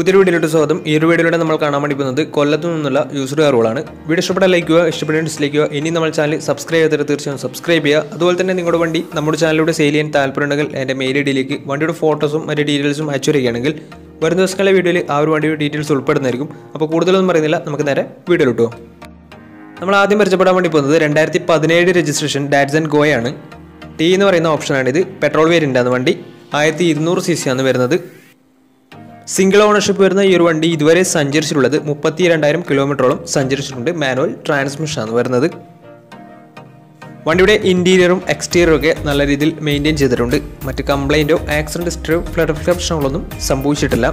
പുതിയൊരു വീഡിയോയിലോട്ട് സ്വാഗതം. ഈ ഒരു വീഡിയോയിലൂടെ നമ്മൾ കാണാൻ വേണ്ടി പോകുന്നത് കൊല്ലത്തു നിന്നുള്ള യൂസർ കാറുകളാണ്. വീഡിയോ ഇഷ്ടപ്പെട്ടാൽ ലൈക്ക് ചെയ്യുക, ഇഷ്ടപ്പെട്ടാൽ ഡിസ്ലൈക്ക് ചെയ്യുക. ഇനി നമ്മൾ ചാനൽ സബ്സ്ക്രൈബ് ചെയ്തിട്ട് തീർച്ചയായും സബ്സ്ക്രൈബ് ചെയ്യുക. അതുപോലെ തന്നെ നിങ്ങളുടെ വണ്ടി നമ്മുടെ ചാനലിലൂടെ സെയിൽ ചെയ്യാൻ താല്പര്യമുണ്ടെങ്കിൽ എൻ്റെ മെയിൽ ഐഡിയിലേക്ക് വണ്ടിയുടെ ഫോട്ടോസും മറ്റ് ഡീറ്റെയിൽസും അയച്ചു വരികയാണെങ്കിൽ വരുന്ന ദിവസങ്ങളിലെ വീഡിയോയിൽ ആ ഒരു വണ്ടിയുടെ ഡീറ്റെയിൽസ് ഉൾപ്പെടുന്നതായിരിക്കും. അപ്പോൾ കൂടുതലൊന്നും പറയുന്നില്ല, നമുക്ക് നേരെ വീഡിയോയിലോട്ട് പോകാം. നമ്മൾ ആദ്യം പരിചയപ്പെടാൻ വേണ്ടി പോകുന്നത് 2017 രജിസ്ട്രേഷൻ ഡാറ്റ്സൺ ഗോയാണ്. ടി എന്ന് പറയുന്ന ഓപ്ഷനാണിത്. പെട്രോൾ വേരിയൻ്റാണ് വണ്ടി. 1200 cc ആണ് വരുന്നത്. സിംഗിൾ ഓണർഷിപ്പ് വരുന്ന ഈ ഒരു വണ്ടി ഇതുവരെ സഞ്ചരിച്ചിട്ടുള്ളത് 32,000 കിലോമീറ്ററോളം സഞ്ചരിച്ചിട്ടുണ്ട്. മാനുവൽ ട്രാൻസ്മിഷൻ ആണ് വരുന്നത്. വണ്ടിയുടെ ഇൻറ്റീരിയറും എക്സ്റ്റീരിയറും ഒക്കെ നല്ല രീതിയിൽ മെയിൻറ്റെയിൻ ചെയ്തിട്ടുണ്ട്. മറ്റ് കംപ്ലൈൻറ്റോ ആക്സിഡൻറ്റ് ഹിസ്റ്ററിയോ ഫ്ലഡ് പ്രശ്നങ്ങളൊന്നും സംഭവിച്ചിട്ടില്ല.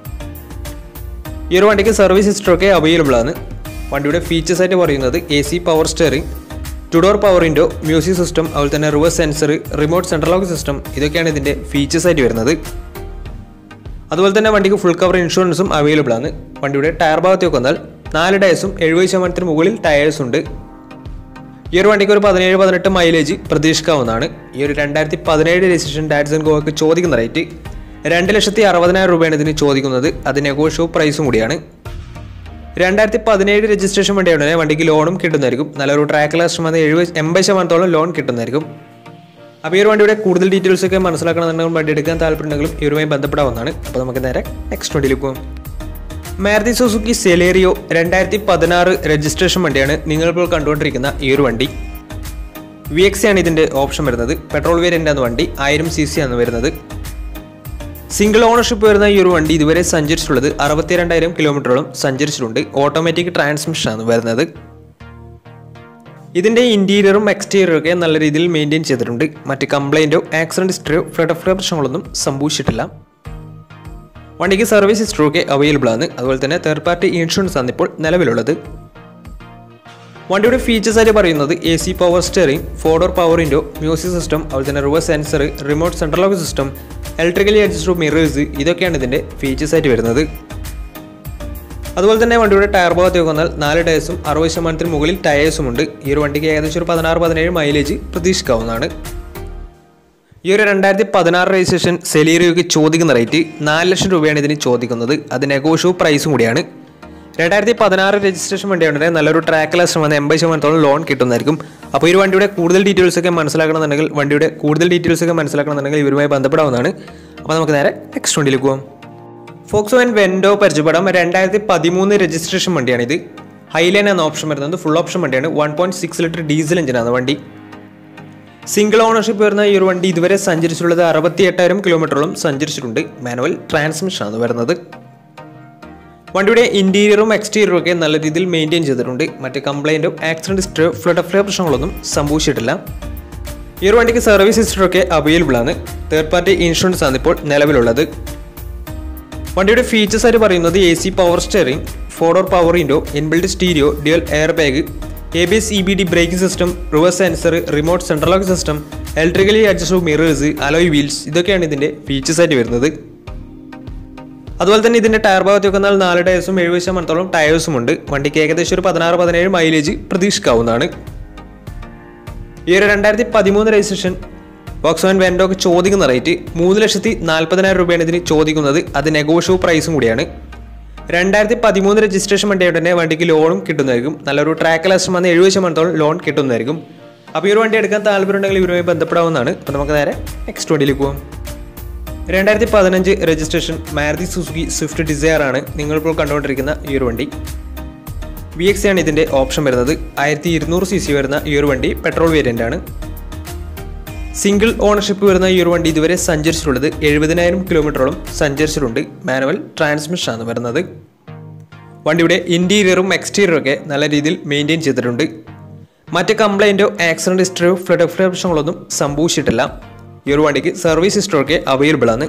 ഈ ഒരു വണ്ടിക്ക് സർവീസ് ഹിസ്റ്ററൊക്കെ അവൈലബിൾ ആണ്. വണ്ടിയുടെ ഫീച്ചേഴ്സ് ആയിട്ട് പറയുന്നത് AC power steering, 2 door power window, music system, അതുപോലെ തന്നെ reverse sensor, remote central lock system, ഇതൊക്കെയാണ് ഇതിൻ്റെ ഫീച്ചേഴ്സ് ആയിട്ട് വരുന്നത്. അതുപോലെ തന്നെ വണ്ടിക്ക് ഫുൾ കവർ ഇൻഷുറൻസും അവൈലബിൾ ആണ്. വണ്ടിയുടെ ടയർ ഭാഗത്തേക്ക് വന്നാൽ 4 ടയർസും 70% മുകളിൽ ടയേഴ്സ് ഉണ്ട്. ഈ ഒരു വണ്ടിക്ക് ഒരു 17-18 മൈലേജ് പ്രതീക്ഷിക്കാവുന്നതാണ്. ഈ ഒരു 2017 രജിസ്ട്രേഷൻ ഡാറ്റ്സൺ ഗോയ്ക്ക് ചോദിക്കുന്ന റേറ്റ് 2,60,000 രൂപയാണ് ഇതിന് ചോദിക്കുന്നത്. അത് നെഗോഷ്യബിൾ പ്രൈസും കൂടിയാണ്. 2017 രജിസ്ട്രേഷൻ വണ്ടിയാണ്. വണ്ടിക്ക് ലോണും കിട്ടുന്നതായിരിക്കും. നല്ലൊരു ട്രാക്ക് ലാസ്റ്റ് വന്ന് 80% ലോൺ കിട്ടുന്നതായിരിക്കും. അപ്പോൾ ഈ ഒരു വണ്ടിയുടെ കൂടുതൽ ഡീറ്റെയിൽസ് ഒക്കെ മനസ്സിലാക്കണമെന്നുണ്ടെങ്കിൽ വണ്ടി എടുക്കാൻ താല്പര്യമുണ്ടെങ്കിലും ഇവരുമായി ബന്ധപ്പെടാവുന്നതാണ്. അപ്പോൾ നമുക്ക് നേരെ നെക്സ്റ്റ് വണ്ടിയിൽ പോകും. മാരുതി സുസുക്കി സെലേറിയോ 2016 രജിസ്ട്രേഷൻ വണ്ടിയാണ് നിങ്ങളിപ്പോൾ കണ്ടുകൊണ്ടിരിക്കുന്ന ഈ ഒരു വണ്ടി. VX ആണ് ഇതിൻ്റെ ഓപ്ഷൻ വരുന്നത്. പെട്രോൾ വേരിയൻ്റാണ് വണ്ടി. 1000 cc ആണ് വരുന്നത്. സിംഗിൾ ഓണർഷിപ്പ് വരുന്ന ഈ ഒരു വണ്ടി ഇതുവരെ സഞ്ചരിച്ചിട്ടുള്ളത് 62,000 കിലോമീറ്ററോളം സഞ്ചരിച്ചിട്ടുണ്ട്. ഓട്ടോമാറ്റിക് ട്രാൻസ്മിഷൻ ആണ് വരുന്നത്. ഇതിൻ്റെ ഇൻറ്റീരിയറും എക്സ്റ്റീരിയറും ഒക്കെ നല്ല രീതിയിൽ മെയിൻറ്റെയിൻ ചെയ്തിട്ടുണ്ട്. മറ്റ് കംപ്ലൈൻറ്റോ ആക്സിഡൻറ്റ് ഹിസ്റ്ററിയോ ഫ്ലഡ് പ്രശ്നങ്ങളൊന്നും സംഭവിച്ചിട്ടില്ല. വണ്ടിക്ക് സർവീസ് ഹിസ്റ്ററി ഒക്കെ അവൈലബിൾ ആണ്. അതുപോലെ തന്നെ തേർഡ് പാർട്ടി ഇൻഷുറൻസ് ആണ് ഇപ്പോൾ നിലവിലുള്ളത്. വണ്ടിയുടെ ഫീച്ചേഴ്സ് ആയിട്ട് പറയുന്നത് AC power steering, 4 door power window, music system, അതുപോലെ തന്നെ reverse sensor, remote central lock system, electrically adjustable mirrors, ഇതൊക്കെയാണ് ഇതിൻ്റെ ഫീച്ചേഴ്സ് ആയിട്ട് വരുന്നത്. അതുപോലെ തന്നെ വണ്ടിയുടെ ടയർ ഭാഗത്തേക്ക് വന്നാൽ 4 ടയേഴ്സും 60% മുകളിൽ ടയേഴ്സും ഉണ്ട്. ഈ ഒരു വണ്ടിക്ക് ഏകദേശം ഒരു 16-17 മൈലേജ് പ്രതീക്ഷിക്കാവുന്നതാണ്. ഈ ഒരു 2016 രജിസ്ട്രേഷൻ സെലീറിയോയ്ക്ക് ചോദിക്കുന്ന റേറ്റ് 4 ലക്ഷം രൂപയാണ് ഇതിന് ചോദിക്കുന്നത്. അത് നെഗോഷ്യബിൾ പ്രൈസും കൂടിയാണ്. 2016 രജിസ്ട്രേഷൻ വണ്ടിയാണെങ്കിൽ നല്ലൊരു ട്രാക്ക് ലാസ്റ്റ് വന്ന് 80% ലോൺ കിട്ടുന്നതായിരിക്കും. അപ്പോൾ ഈ ഒരു വണ്ടിയുടെ കൂടുതൽ ഡീറ്റെയിൽസ് ഒക്കെ മനസ്സിലാക്കണമെന്നുണ്ടെങ്കിൽ ഇവരുമായി ബന്ധപ്പെടാവുന്നതാണ്. അപ്പോൾ നമുക്ക് നേരെ നെക്സ്റ്റ് വണ്ടിയിൽ പോകാം. ഫോക്സ്വാഗൻ വെൻഡോ പരിചയപ്പെടാം. 2013 രജിസ്ട്രേഷൻ വണ്ടിയാണിത്. ഹൈലൈൻ എന്ന ഓപ്ഷൻ വരുന്നത്. ഫുൾ ഓപ്ഷൻ വണ്ടിയാണ്. 1.6 ലിറ്റർ ഡീസൽ എഞ്ചിനാണ് വണ്ടി. സിംഗിൾ ഓണർഷിപ്പ് വരുന്ന ഈ ഒരു വണ്ടി ഇതുവരെ സഞ്ചരിച്ചിട്ടുള്ളത് 68,000 കിലോമീറ്ററോളം സഞ്ചരിച്ചിട്ടുണ്ട്. മാനുവൽ ട്രാൻസ്മിഷൻ ആണ് വരുന്നത്. വണ്ടിയുടെ ഇൻറ്റീരിയറും എക്സ്റ്റീരിയറും ഒക്കെ നല്ല രീതിയിൽ മെയിൻറ്റെയിൻ ചെയ്തിട്ടുണ്ട്. മറ്റ് കംപ്ലൈൻറ്റോ ആക്സിഡൻറ്റ് ഹിസ്റ്ററിയോ ഫ്ലഡ് പ്രശ്നങ്ങളൊന്നും സംഭവിച്ചിട്ടില്ല. ഈ ഒരു വണ്ടിക്ക് സർവീസ് ഹിസ്റ്ററി ഒക്കെ അവൈലബിൾ ആണ്. തേർഡ് പാർട്ടി ഇൻഷുറൻസ് ആണ് ഇപ്പോൾ നിലവിലുള്ളത്. വണ്ടിയുടെ ഫീച്ചേഴ്സ് ആയിട്ട് പറയുന്നത് AC power steering, 4 door power window, inbuilt stereo, dual air bag, ABS EBD braking system, reverse sensor, remote central lock system, electrically adjustable mirrors, alloy wheels, ഇതൊക്കെയാണ് ഇതിൻ്റെ features ആയിട്ട് വരുന്നത്. അതുപോലെ തന്നെ ഇതിൻ്റെ ടയർ ഭാഗത്തേക്ക് വന്നാൽ 4 ടയേഴ്സും 70% ടയേഴ്സും ഉണ്ട്. വണ്ടിക്ക് ഏകദേശം ഒരു 16-17 മൈലേജ് പ്രതീക്ഷിക്കാവുന്നതാണ്. ഈ ഒരു 2013 രജിസ്ട്രേഷൻ ഫോക്സ്വാഗൻ വെൻഡോക്ക് ചോദിക്കുന്ന റേറ്റ് 3,40,000 രൂപയാണ് ഇതിന് ചോദിക്കുന്നത്. അത് നെഗോഷ്യബിൾ പ്രൈസും കൂടിയാണ്. 2013 രജിസ്ട്രേഷൻ വണ്ടിയായിട്ട് തന്നെ വണ്ടിക്ക് ലോണും കിട്ടുന്നതായിരിക്കും. നല്ലൊരു ട്രാക്ക് ലാസ്റ്റ് വന്ന് 70% ലോൺ കിട്ടുന്നതായിരിക്കും. അപ്പോൾ ഈ ഒരു വണ്ടി എടുക്കാൻ താല്പര്യമുണ്ടെങ്കിൽ ഇവരുമായി ബന്ധപ്പെടാവുന്നതാണ്. അപ്പോൾ നമുക്ക് നേരെ നെക്സ്റ്റ് വണ്ടിയിലേക്ക് പോകാം. 2015 registration Maruti Suzuki Swift Dzire ആണ് നിങ്ങളിപ്പോൾ കണ്ടുകൊണ്ടിരിക്കുന്ന ഈ ഒരു വണ്ടി. VX ആണ് ഇതിൻ്റെ ഓപ്ഷൻ വരുന്നത്. 1200 cc വരുന്ന ഈ ഒരു വണ്ടി പെട്രോൾ വേരിയൻ്റ് ആണ്. സിംഗിൾ ഓണർഷിപ്പ് വരുന്ന ഈ ഒരു വണ്ടി ഇതുവരെ സഞ്ചരിച്ചിട്ടുള്ളത് 70,000 കിലോമീറ്ററോളം സഞ്ചരിച്ചിട്ടുണ്ട്. മാനുവൽ ട്രാൻസ്മിഷൻ ആണ് വരുന്നത്. വണ്ടിയുടെ ഇൻറ്റീരിയറും എക്സ്റ്റീരിയറും ഒക്കെ നല്ല രീതിയിൽ മെയിൻറ്റെയിൻ ചെയ്തിട്ടുണ്ട്. മറ്റ് കംപ്ലൈൻറ്റോ ആക്സിഡൻറ്റ് ഹിസ്റ്ററിയോ ഫ്ലഡ് പ്രശ്നങ്ങളൊന്നും സംഭവിച്ചിട്ടില്ല. ഈ ഒരു വണ്ടിക്ക് സർവീസ് ഹിസ്റ്ററി ഒക്കെ അവൈലബിൾ ആണ്.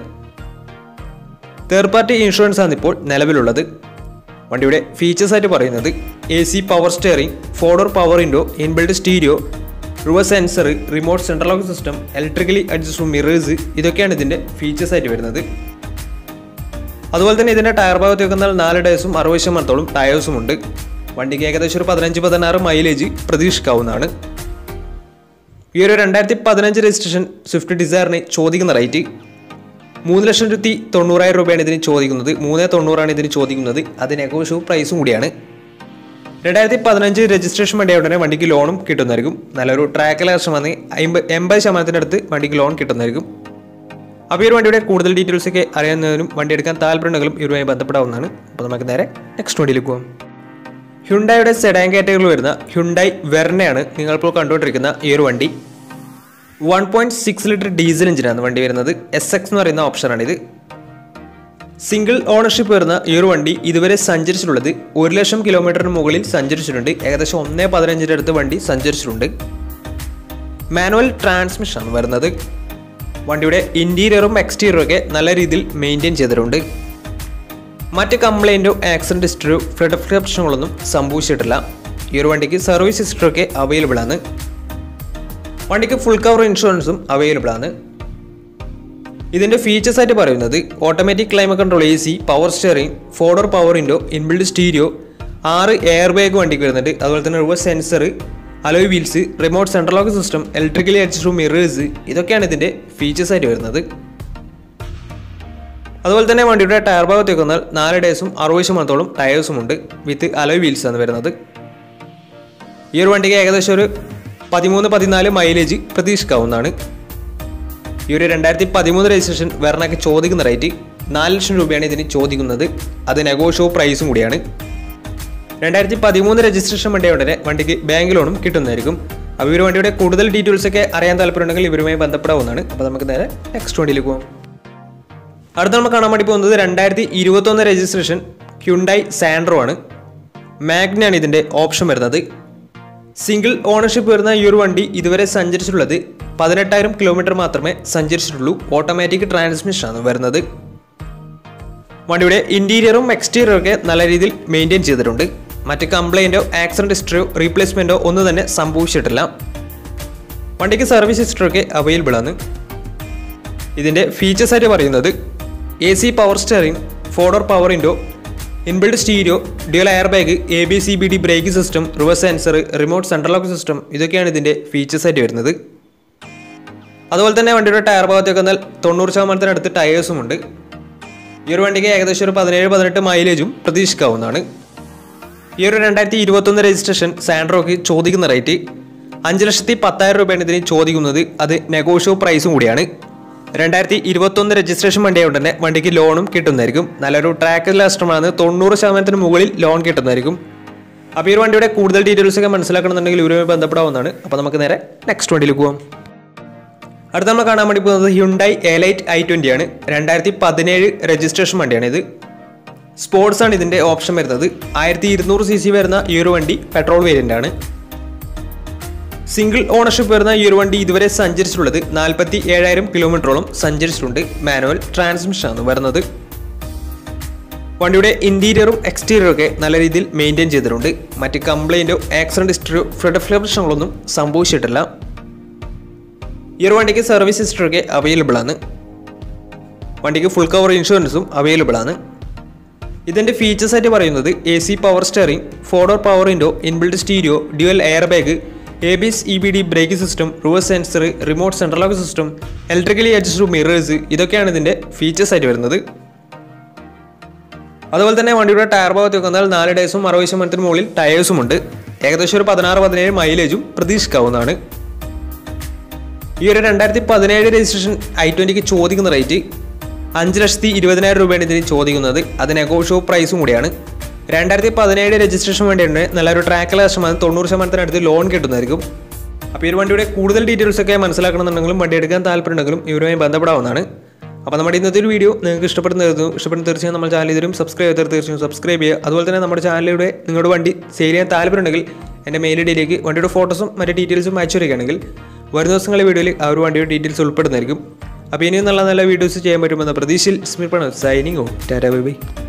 തേർഡ് പാർട്ടി ഇൻഷുറൻസ് ആണ് ഇപ്പോൾ നിലവിലുള്ളത്. വണ്ടിയുടെ ഫീച്ചേഴ്സ് ആയിട്ട് പറയുന്നത് AC power steering, 4 door power window, inbuilt stereo, reverse sensor, remote central lock system, electrically adjustable mirrors, ഇതൊക്കെയാണ് ഇതിൻ്റെ ഫീച്ചേഴ്സ് ആയിട്ട് വരുന്നത്. അതുപോലെ തന്നെ ഇതിൻ്റെ ടയർ ഭാഗത്തേക്ക് വന്നാൽ 4 ടയേഴ്സും 60% ടയേഴ്സും ഉണ്ട്. വണ്ടിക്ക് ഏകദേശം ഒരു 15-16 മൈലേജ് പ്രതീക്ഷിക്കാവുന്നതാണ്. ഈ ഒരു 2015 രജിസ്ട്രേഷൻ സ്വിഫ്റ്റ് ഡിസയറിന് ചോദിക്കുന്ന റേറ്റ് 3,90,000 രൂപയാണ് ഇതിന് ചോദിക്കുന്നത്. 3,90,000 ഇതിന് ചോദിക്കുന്നത്. അത് നെഗോഷ്യബിൾ പ്രൈസും കൂടിയാണ്. 2015 രജിസ്ട്രേഷൻ വണ്ടിയായ ഉടനെ വണ്ടിക്ക് ലോണും കിട്ടുന്നതായിരിക്കും. നല്ലൊരു ട്രാക്കിലെ വർഷം വന്ന് 80% അടുത്ത് വണ്ടിക്ക് ലോൺ കിട്ടുന്നതായിരിക്കും. അപ്പോൾ ഈ ഒരു വണ്ടിയുടെ കൂടുതൽ ഡീറ്റെയിൽസ് ഒക്കെ അറിയാവുന്നതിനും വണ്ടി എടുക്കാൻ താല്പര്യമുണ്ടെങ്കിലും ഇവരുമായി ബന്ധപ്പെടാവുന്നതാണ്. അപ്പോൾ നമുക്ക് നേരെ നെക്സ്റ്റ് വണ്ടിയിലേക്ക് പോകാം. ഹ്യുണ്ടായുടെ സെഡാൻ കാറ്റഗറിയിൽ വരുന്ന ഹ്യുണ്ടായി വെർണയാണ് നിങ്ങളിപ്പോൾ കണ്ടുകൊണ്ടിരിക്കുന്ന ഈ ഒരു വണ്ടി. 1.6 ലിറ്റർ ഡീസൽ എഞ്ചിനാണ് വണ്ടി വരുന്നത്. SX എന്ന് പറയുന്ന ഓപ്ഷനാണിത്. സിംഗിൾ ഓണർഷിപ്പ് വരുന്ന ഈ ഒരു വണ്ടി ഇതുവരെ സഞ്ചരിച്ചിട്ടുള്ളത് 1,00,000 കിലോമീറ്ററിന് മുകളിൽ സഞ്ചരിച്ചിട്ടുണ്ട്. ഏകദേശം 1.15 അടുത്ത് വണ്ടി സഞ്ചരിച്ചിട്ടുണ്ട്. മാനുവൽ ട്രാൻസ്മിഷനാണ് വരുന്നത്. വണ്ടിയുടെ ഇൻറ്റീരിയറും എക്സ്റ്റീരിയറും ഒക്കെ നല്ല രീതിയിൽ മെയിൻറ്റെയിൻ ചെയ്തിട്ടുണ്ട്. മറ്റ് കംപ്ലൈൻറ്റോ ആക്സിഡൻറ്റ് ഹിസ്റ്ററിയോ ഫ്ലഡ് പ്രശ്നങ്ങളൊന്നും സംഭവിച്ചിട്ടില്ല. ഈ ഒരു വണ്ടിക്ക് സർവീസ് ഹിസ്റ്ററിയൊക്കെ അവൈലബിൾ ആണ്. വണ്ടിക്ക് ഫുൾ കവർ ഇൻഷുറൻസും അവൈലബിൾ ആണ്. ഇതിൻ്റെ ഫീച്ചേഴ്സ് ആയിട്ട് പറയുന്നത് automatic climate control, AC, power steering, 4-door power window, inbuilt stereo, 6 air bag വണ്ടിക്ക് വരുന്നുണ്ട്. അതുപോലെ തന്നെ reverse sensor, alloy wheels, remote central lock system, electrically adjustable mirrors, ഇതൊക്കെയാണ് ഇതിൻ്റെ ഫീച്ചേഴ്സ് ആയിട്ട് വരുന്നത്. അതുപോലെ തന്നെ വണ്ടിയുടെ ടയർ ഭാഗത്തേക്ക് വന്നാൽ 4 ഡേയ്സും 60% ടയേഴ്സും ഉണ്ട്. വിത്ത് അലോയ് വീൽസ് ആണ് വരുന്നത്. ഈ ഒരു വണ്ടിക്ക് ഏകദേശം ഒരു 13-14 മൈലേജ് പ്രതീക്ഷിക്കാവുന്നതാണ്. ഈ ഒരു 2013 രജിസ്ട്രേഷൻ വെർണയ്ക്ക് ചോദിക്കുന്ന റേറ്റ് 4,00,000 രൂപയാണ് ഇതിന് ചോദിക്കുന്നത്. അത് നെഗോഷ്യബിൾ പ്രൈസും കൂടിയാണ്. 2013 രജിസ്ട്രേഷൻ വണ്ടിയായ ഉടനെ വണ്ടിക്ക് ബാങ്ക് ലോണും കിട്ടുന്നതായിരിക്കും. അപ്പോൾ ഈ ഒരു വണ്ടിയുടെ കൂടുതൽ ഡീറ്റെയിൽസ് ഒക്കെ അറിയാൻ താല്പര്യമുണ്ടെങ്കിൽ ഇവരുമായി ബന്ധപ്പെടാവുന്നതാണ്. അപ്പോൾ നമുക്ക് നേരെ നെക്സ്റ്റ് വണ്ടിയിലേക്ക് പോകാം. അടുത്ത നമ്മൾ കാണാൻ വേണ്ടി പോകുന്നത് 2021 രജിസ്ട്രേഷൻ ഹ്യുണ്ടായി സാൻഡ്രോ ആണ്. മാഗ്നയാണ് ഇതിൻ്റെ ഓപ്ഷൻ വരുന്നത്. സിംഗിൾ ഓണർഷിപ്പ് വരുന്ന ഈ ഒരു വണ്ടി ഇതുവരെ സഞ്ചരിച്ചിട്ടുള്ളത് 18,000 കിലോമീറ്റർ മാത്രമേ സഞ്ചരിച്ചിട്ടുള്ളൂ. ഓട്ടോമാറ്റിക് ട്രാൻസ്മിഷനാണ് വരുന്നത്. വണ്ടിയുടെ ഇൻറ്റീരിയറും എക്സ്റ്റീരിയറും ഒക്കെ നല്ല രീതിയിൽ മെയിൻറ്റെയിൻ ചെയ്തിട്ടുണ്ട്. മറ്റ് കംപ്ലൈൻറ്റോ ആക്സിഡൻറ്റ് ഹിസ്റ്ററിയോ റീപ്ലേസ്മെൻറ്റോ ഒന്നും തന്നെ സംഭവിച്ചിട്ടില്ല. വണ്ടിക്ക് സർവീസ് ഹിസ്റ്ററിയൊക്കെ അവൈലബിൾ ആണ്. ഇതിൻ്റെ ഫീച്ചേഴ്സ് ആയിട്ട് പറയുന്നത് AC power steering, 4-door power window, inbuilt stereo, dual air bag, ABCBD brake system, reverse sensor, remote central lock system, ഇതൊക്കെയാണ് ഇതിൻ്റെ ഫീച്ചേഴ്സ് ആയിട്ട് വരുന്നത്. അതുപോലെ തന്നെ വണ്ടിയുടെ ടയർ ഭാഗത്തേക്ക് വന്നാൽ 90% അടുത്ത് ടയേഴ്സും ഉണ്ട്. ഈ ഒരു വണ്ടിക്ക് ഏകദേശം ഒരു 17-18 മൈലേജും പ്രതീക്ഷിക്കാവുന്നതാണ്. ഈ ഒരു 2021 രജിസ്ട്രേഷൻ സാൻഡ്രോക്ക് ചോദിക്കുന്ന റേറ്റ് 5,10,000 രൂപയാണ് ഇതിന് ചോദിക്കുന്നത്. അത് നെഗോഷ്യബിൾ പ്രൈസും കൂടിയാണ്. 2021 രജിസ്ട്രേഷൻ വണ്ടിയായ ഉടനെ വണ്ടിക്ക് ലോണും കിട്ടുന്നതായിരിക്കും. നല്ലൊരു ട്രാക്ക് കസ്റ്റമറാണ്. 90% മുകളിൽ ലോൺ കിട്ടുന്നതായിരിക്കും. അപ്പോൾ ഈ ഒരു വണ്ടിയുടെ കൂടുതൽ ഡീറ്റെയിൽസ് ഒക്കെ മനസ്സിലാക്കണമെന്നുണ്ടെങ്കിൽ ഇവരുമായി ബന്ധപ്പെടാവുന്നതാണ്. അപ്പോൾ നമുക്ക് നേരെ നെക്സ്റ്റ് വണ്ടിയിലേക്ക് പോകാം. അടുത്ത നമ്മൾ കാണാൻ വേണ്ടി പോകുന്നത് ഹ്യുണ്ടായി എലൈറ്റ് i20 ആണ്. 2017 രജിസ്ട്രേഷൻ വണ്ടിയാണ് ഇത്. സ്പോർട്സ് ആണ് ഇതിൻ്റെ ഓപ്ഷൻ വരുന്നത്. 1200 cc വരുന്ന ഈ ഒരു വണ്ടി പെട്രോൾ വേരിയൻ്റ് ആണ്. സിംഗിൾ ഓണർഷിപ്പ് വരുന്ന ഈ ഒരു വണ്ടി ഇതുവരെ സഞ്ചരിച്ചിട്ടുള്ളത് 47,000 കിലോമീറ്ററോളം സഞ്ചരിച്ചിട്ടുണ്ട്. മാനുവൽ ട്രാൻസ്മിഷനാണ് വരുന്നത്. വണ്ടിയുടെ ഇൻറ്റീരിയറും എക്സ്റ്റീരിയറും ഒക്കെ നല്ല രീതിയിൽ മെയിൻറ്റെയിൻ ചെയ്തിട്ടുണ്ട്. മറ്റ് കംപ്ലൈൻറ്റോ ആക്സിഡൻറ്റ് ഹിസ്റ്ററിയോ ഫ്ലഡ് പ്രശ്നങ്ങളൊന്നും സംഭവിച്ചിട്ടില്ല. ഈ ഒരു വണ്ടിക്ക് സർവീസ് ഹിസ്റ്ററിയൊക്കെ അവൈലബിൾ ആണ്. വണ്ടിക്ക് ഫുൾ കവർ ഇൻഷുറൻസും അവൈലബിൾ ആണ്. ഇതിൻ്റെ ഫീച്ചേഴ്സ് ആയിട്ട് പറയുന്നത് AC power steering, 4-door power window, inbuilt stereo, dual air bag, ABCBD brake system, reverse sensor, remote central lock system, electrically adjustable mirrors, ഇതൊക്കെയാണ് ഇതിൻ്റെ ഫീച്ചേഴ്സ് ആയിട്ട് വരുന്നത്. അതുപോലെ തന്നെ വണ്ടിയുടെ ടയർ ഭാഗത്തേക്ക് വന്നാൽ 4 ഡേയ്സും 60% മുകളിൽ ടയേഴ്സും ഉണ്ട്. ഏകദേശം ഒരു 16-17 മൈലേജും പ്രതീക്ഷിക്കാവുന്നതാണ്. ഈ ഒരു 2017 രജിസ്ട്രേഷൻ i20ക്ക് ചോദിക്കുന്ന റേറ്റ് 5,20,000 രൂപയാണ് ഇതിന് ചോദിക്കുന്നത്. അത് നെഗോഷ്യബിൾ പ്രൈസും കൂടിയാണ്. 2017 രജിസ്ട്രേഷൻ വേണ്ടിയുണ്ട്. നല്ലൊരു ട്രാക്കിലെ കസ്റ്റമർ 90% അടുത്ത് ലോൺ കിട്ടുന്നതായിരിക്കും. അപ്പോൾ ഈ ഒരു വണ്ടിയുടെ കൂടുതൽ ഡീറ്റെയിൽസ് ഒക്കെ മനസ്സിലാക്കണമെന്നുണ്ടെങ്കിലും വണ്ടി എടുക്കാൻ താല്പര്യമുണ്ടെങ്കിലും ഇവരുമായി ബന്ധപ്പെടാവുന്നതാണ്. അപ്പോൾ നമ്മുടെ ഇന്നത്തെ ഒരു വീഡിയോ നിങ്ങൾക്ക് ഇഷ്ടപ്പെടുന്ന തീർച്ചയായും നമ്മൾ ചാനൽ ഇതിലും സബ്സ്ക്രൈബ് ചെയ്താൽ തീർച്ചയായും സബ്സ്ക്രൈബ് ചെയ്യുക. അതുപോലെ തന്നെ നമ്മുടെ ചാനലിലൂടെ നിങ്ങളുടെ വണ്ടി സെയിൽ ചെയ്യാൻ താല്പര്യമുണ്ടെങ്കിൽ എൻ്റെ മെയിൽ ഐഡിയിലേക്ക് വണ്ടിയുടെ ഫോട്ടോസും മറ്റു ഡീറ്റെയിൽസും അയച്ചു വരികയാണെങ്കിൽ വരും ദിവസങ്ങളിലെ വീഡിയോയിൽ ആ ഒരു വണ്ടിയുടെ ഡീറ്റെയിൽസ് ഉൾപ്പെടുന്നതായിരിക്കും. അപ്പോൾ ഇനിയും നല്ല നല്ല വീഡിയോസ് ചെയ്യാൻ പറ്റുമെന്ന പ്രതീക്ഷയിൽ സ്മിർപ്പണം signing off ta-ta bye by.